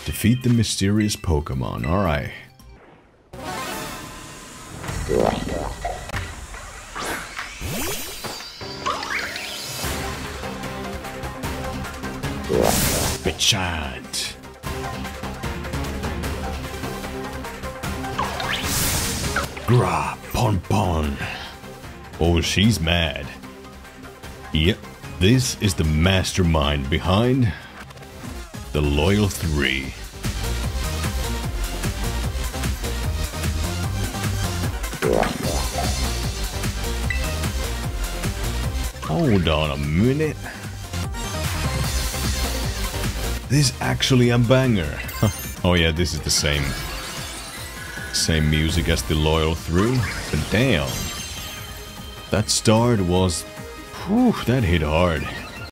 Defeat the mysterious Pokemon. Alright. Pecharunt. Gra Pon Pon. Oh, she's mad. Yep, this is the mastermind behind the Loyal Three. Hold on a minute. This is actually a banger. Oh yeah, this is the same music as the Loyal Three, but damn. That start was... Whew, that hit hard.